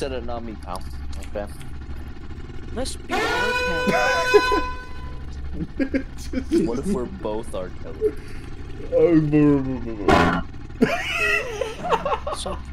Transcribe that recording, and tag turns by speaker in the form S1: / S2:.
S1: said it, not me, pal. Okay.
S2: Let's be R. Kelly.
S1: What if we're both R. Kelly?
S2: So